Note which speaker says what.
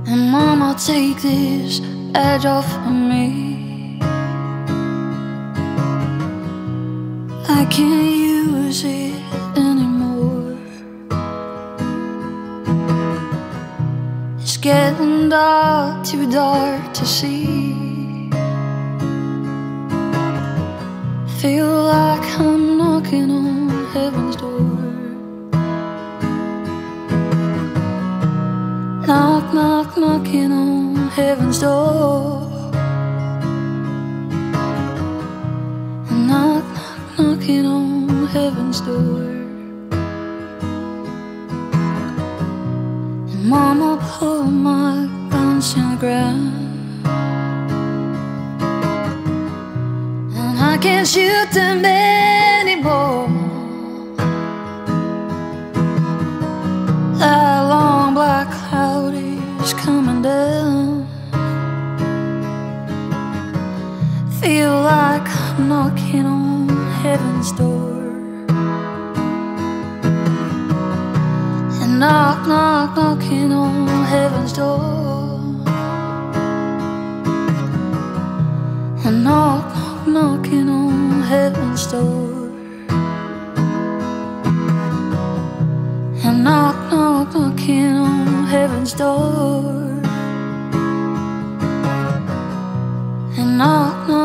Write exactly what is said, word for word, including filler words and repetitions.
Speaker 1: And mama, take this edge off of me. I can't use it anymore. It's getting dark, too dark to see. Feel like I'm knocking on heaven's door. Knock, knock, knocking on heaven's door. Knock, knock, knocking on heaven's door. And mama put my bones in the ground, and I can't shoot them anymore. That long black cloud is coming down. Feel like I'm knocking on heaven's door. And knock, knock, knocking on heaven's door. And knock, knock, knocking on heaven's door. And knock, knock, knocking on heaven's door. And knock, knock